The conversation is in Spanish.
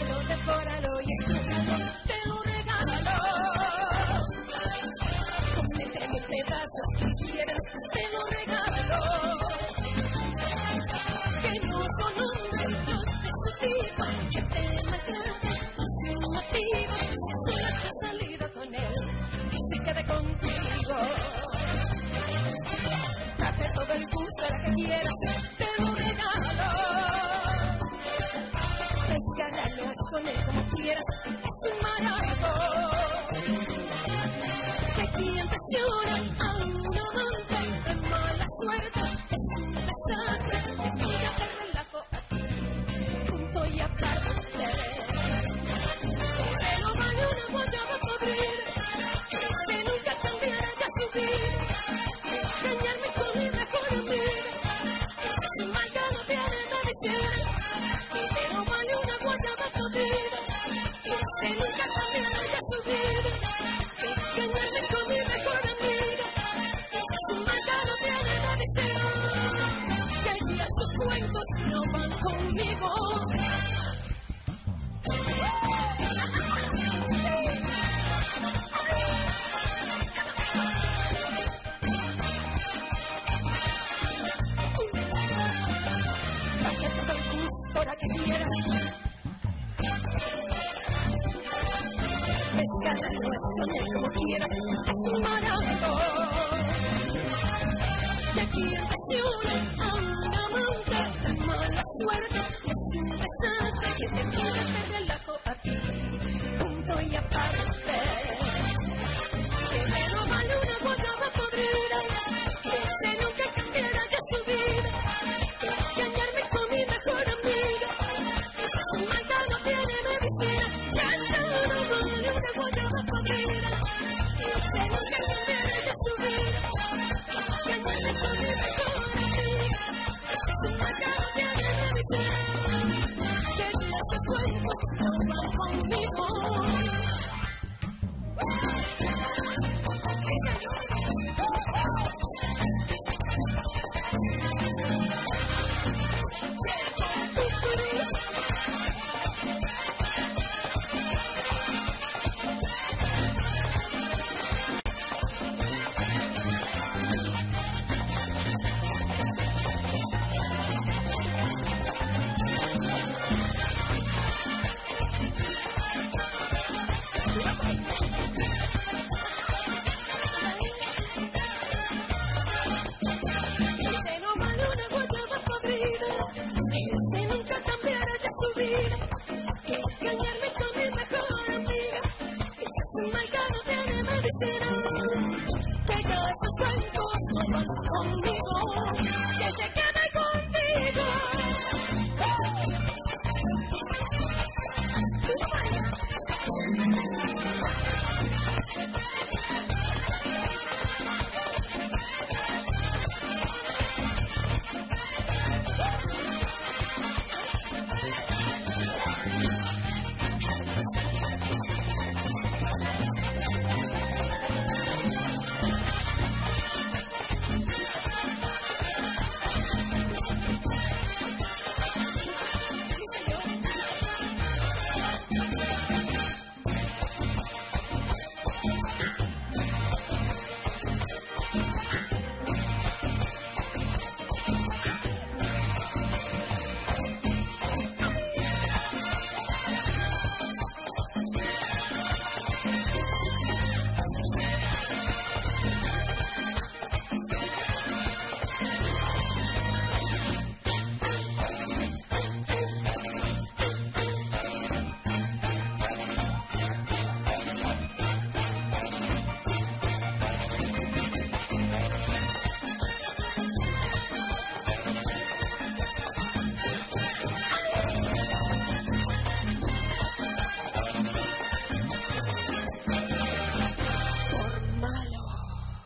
Cómpralo, decóralo y te lo regalo. Cómprate mil pedazos si quieres, te lo regalo. Que no son hombres de su tipo, que te maltrate sin motivo. Si solo has salido con él, que se quede contigo. Date todo el gusto a la que quieras, te lo regalo. Descárgalos con él como quieras, es un marato. Que quien presiona a un amante de mala suerte es un desastre. Que mira te relajo a ti, punto y aparte. Que no vale una guayaba podrida, que nunca cambiará ya su vida. Engañarme con mi mejor amiga, ese marca no tiene medicina. Que no vale una guayaba podrida, que nunca cambiará ya su vida. Engañarme con mi mejor amiga, ese marca no tiene medicina. Que ya estos cuentos no van conmigo. Ahora que quieras, descárgalo, esconde como quieras, es un barato. Y aquí presiona a un amante de mala suerte, es un desastre. Que te mira, te relajo a ti, punto y aparte. Que no vale una guayaba podrida, que se nunca cambiará ya su vida. Engañarme con mi mejor amiga, su maldad no tiene medicina. Ya no vale una guayaba podrida, que nunca cambiará ya su vida. Engañarme con mi mejor amiga, su maldad no tiene medicina. Que ya se cuento no van conmigo. Que ya estos cuentos no van conmigo.